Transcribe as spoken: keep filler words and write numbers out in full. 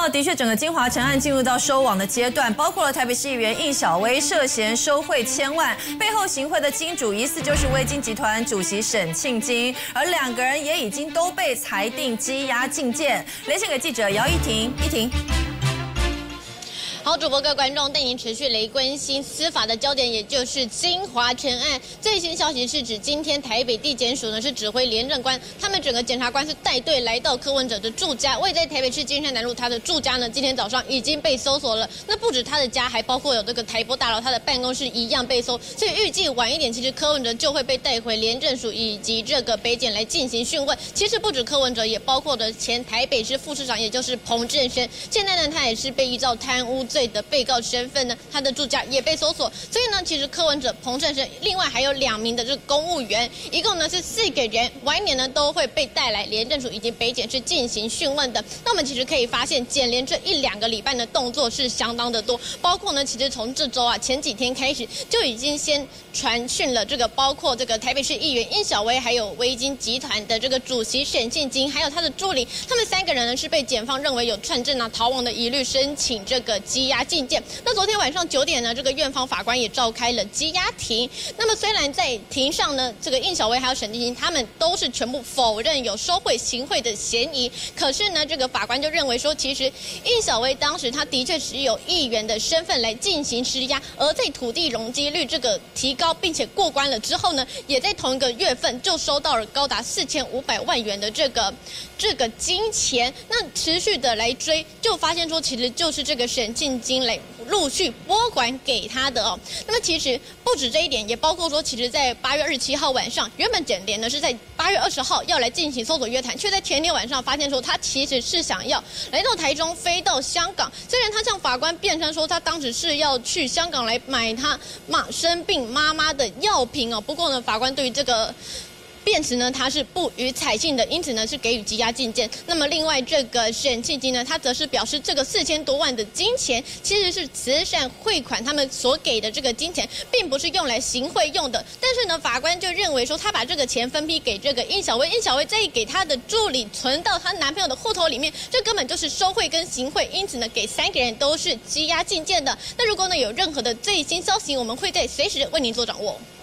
的确，整个金华城案进入到收网的阶段，包括了台北市议员应小薇涉嫌收贿千万，背后行贿的金主疑似就是威金集团主席沈庆金，而两个人也已经都被裁定羁押禁见。连线给记者姚依婷，依婷。 好，主播各位观众，带您持续来关心司法的焦点，也就是金华城案。最新消息是指，今天台北地检署呢是指挥廉政官，他们整个检察官是带队来到柯文哲的住家，位在台北市金山南路，他的住家呢今天早上已经被搜索了。那不止他的家，还包括有这个台博大楼，他的办公室一样被搜。所以预计晚一点，其实柯文哲就会被带回廉政署以及这个北检来进行讯问。其实不止柯文哲，也包括了前台北市副市长，也就是彭振轩。现在呢，他也是被依照贪污罪的被告身份呢，他的住家也被搜索，所以呢，其实柯文哲、彭振轩，另外还有两名的这个公务员，一共呢是四个人，晚一年呢都会被带来廉政署以及北检是进行讯问的。那我们其实可以发现，检联这一两个礼拜的动作是相当的多，包括呢，其实从这周啊前几天开始就已经先传讯了这个，包括这个台北市议员殷小薇，还有威金集团的这个主席沈庆金，还有他的助理，他们三个人呢是被检方认为有串证啊、逃亡的疑虑，申请这个羁押禁见。那昨天晚上九点呢，这个院方法官也召开了羁押庭。那么虽然在庭上呢，这个应小薇还有沈庆金他们都是全部否认有收贿行贿的嫌疑，可是呢，这个法官就认为说，其实应小薇当时他的确持有议员的身份来进行施压，而在土地容积率这个提高并且过关了之后呢，也在同一个月份就收到了高达四千五百万元的这个这个金钱。那持续的来追，就发现说，其实就是这个沈庆金来陆续拨款给他的哦。那么其实不止这一点，也包括说，其实在八月二十七号晚上，原本检联呢是在八月二十号要来进行搜索约谈，却在前天晚上发现说，他其实是想要来到台中，飞到香港。虽然他向法官辩称说，他当时是要去香港来买他妈生病妈妈的药品哦，不过呢，法官对于这个辩词呢，他是不予采信的，因此呢是给予羁押禁见。那么另外这个沈庆金呢，他则是表示这个四千多万的金钱其实是慈善汇款，他们所给的这个金钱并不是用来行贿用的。但是呢，法官就认为说，他把这个钱分批给这个殷小薇，殷小薇再给他的助理存到她男朋友的户头里面，这根本就是收贿跟行贿，因此呢，给三个人都是羁押禁见的。那如果呢有任何的最新消息，我们会在随时为您做掌握。